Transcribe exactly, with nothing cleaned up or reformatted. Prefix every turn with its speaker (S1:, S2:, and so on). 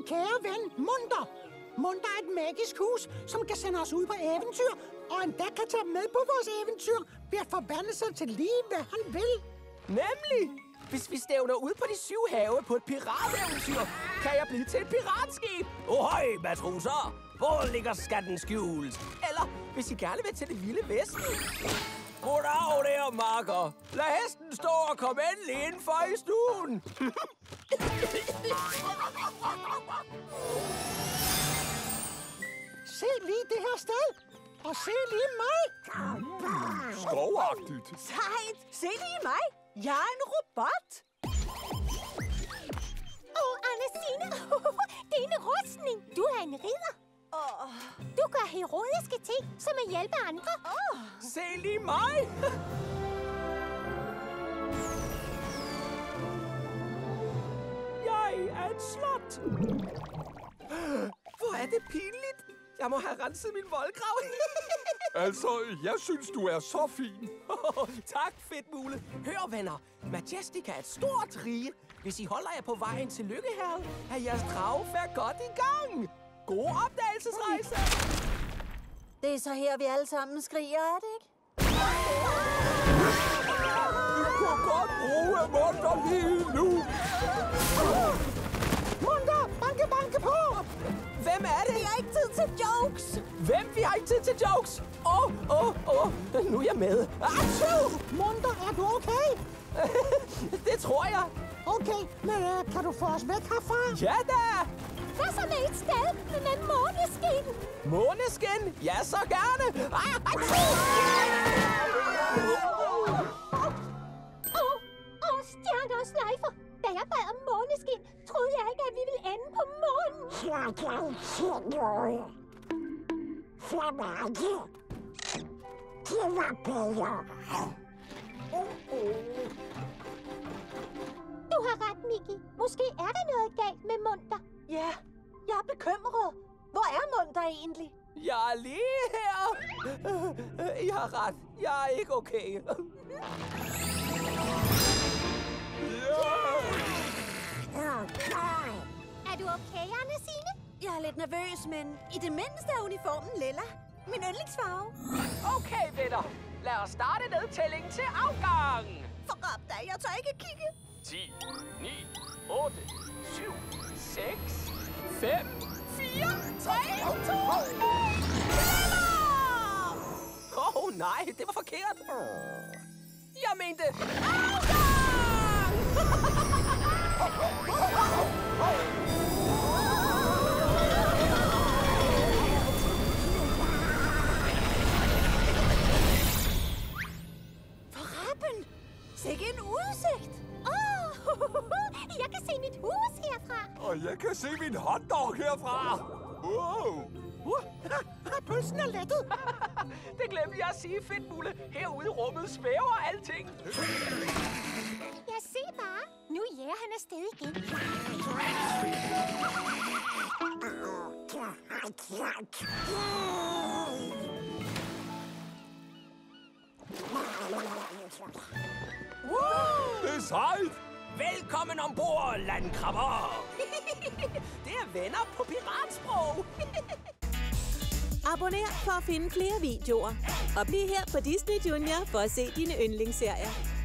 S1: kære ven, Munter. Munter er et magisk hus, som kan sende os ud på eventyr, og endda kan tage med på vores eventyr ved at forvandle sig til lige, hvad han vil.
S2: Nemlig! Hvis vi stævner ud på de syv have på et pirateventyr, kan jeg blive til et piratskib. Ohøj, matroser! Hvor ligger skatten skjult? Eller hvis I gerne vil til det vilde vesten. Goddag der, makker. Lad hesten stå og komme endelig indenfor i stuen.
S1: Se lige det her sted. Og se lige mig.
S3: Skovagtigt.
S4: Sejt! Se lige mig. Jeg er en robot.
S5: Åh, oh, Andersine. Det er en rustning. Du er en ridder.
S4: Oh.
S5: Du gør heroiske ting, som at hjælpe andre.
S4: Oh.
S2: Se lige mig. Jeg er et slot. Hvor er det pinligt. Jeg må have renset min voldgrav.
S3: Altså, jeg synes, du er så fin.
S2: Tak, fedtmule. Hør, venner. Majestica er et stort rige. Hvis I holder jer på vejen til Lykkeherred, er jeres dragefærd godt i gang. God opdagelsesrejse.
S4: Det er så her, vi alle sammen skriger, er det ikke?
S3: Vi kunne godt bruge Munter lige nu.
S1: Munter, banke, banke på.
S2: Hvem er det?
S4: Vi har ikke tid til jokes.
S2: Hvem? Vi har ikke tid til jokes. Åh, åh, åh. Nu er jeg med. Achoo!
S1: Munter, er du okay?
S2: Det tror jeg.
S1: Okay, men uh, kan du få os væk herfra?
S2: Ja da!
S5: Hvad så med et sted med måneskin?
S2: Måneskin? Ja, så gerne. Ah,
S5: Åh, oh, oh, stjerner og sløjfer. Da jeg bad om måneskin, troede jeg ikke, at vi ville ende på månen.
S6: Det var bedre.
S5: Du har ret, Mickey. Måske er der noget galt med Munter.
S4: Ja, jeg er bekymret. Hvor er Munter egentlig?
S2: Jeg er lige her. I har ret. Jeg er ikke okay.
S5: Er du okay, Andersine?
S4: Jeg er lidt nervøs, men i det mindste er uniformen lilla. Min yndlingsfarve.
S2: Okay, venner. Lad os starte nedtællingen til afgang.
S4: Forrap da, jeg tør ikke kigge.
S2: ti, ni, otte, syv, seks, fem, fire, tre, to, Åh, oh, nej, det var forkert. Jeg mente afgang!
S4: Forrappen! Sikke en udsigt!
S5: Åh, oh, jeg kan se mit hus herfra.
S3: Og jeg kan se min hotdog herfra. Wow.
S1: Uh, pølsen er lettet.
S2: Det glemte jeg at sige, fedtmule. Herude i rummet svæver alting.
S5: Jeg ser bare. Nu jæger han afsted igen.
S2: Wow!
S3: Det er sejt.
S2: Velkommen ombord, landkrabber. Det er venner på piratsprog.
S7: Abonner for at finde flere videoer. Og bliv her på Disney Junior for at se dine yndlingsserier.